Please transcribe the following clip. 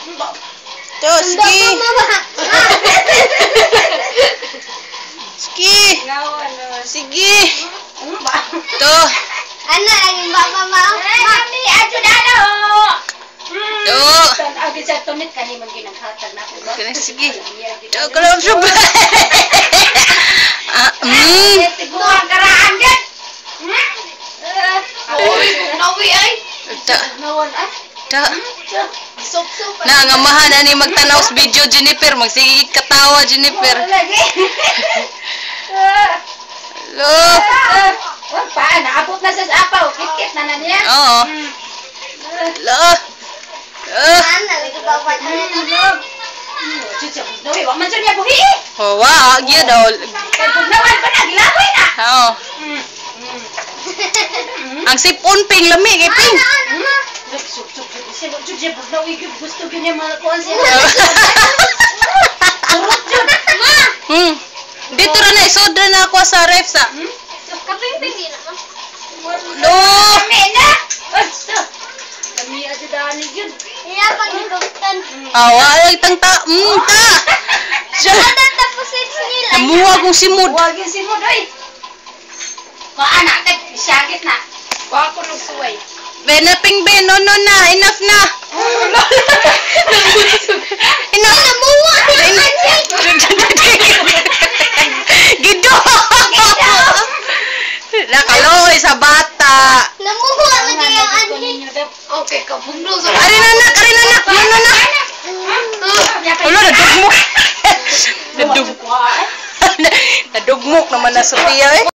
Tuh, ski. Ski. Sige. Tuh. Anak lagi bapa mau. Mami, ajo dada. Tuh. Agi sa tumit kani man ginanghatag na ko. Kena sige. Tuh, kalau coba. Tiguan karaan gid. Oy, nawi ay. Tak. Nawon ah. Tak. Sup-sup. Na ngamahan ani magtanaw sa video Jennifer, magsige katawa Jennifer. Lagi. Lo. Pa, naabot na sa apaw. Kit-kit na niya. Oo. Lo. Anak lagi bapa na. Chuchu, doi wa man niya buhi. Oh, wa gya daw. Kay pugnawan pa na gilaway na. Oo. Ang sipon ping lami kay ping. Sup-sup. Chuchu, pugnawi gusto ganyan mga kuan siya. Dito ra na isod na ako sa ref sa. Kaping-ping din ako. Lo. Mena. Kami aja dani gyud. Iya pag gugtan. Awa ay tangta. Ta. Ada tapos nila. Namuha kong simod. Wag yung si mo doy. Ko anak kay syagit na. Wa ko nung suway. Benaping ben, no na, enough na. Enough. Namuha. Gido. Nakaloy sa bata. Namuha lagi yang anjing. Okay, ka bugno sa. Ari nanak. No na. Wala na dugmok. Nadugmok naman na Sophia eh.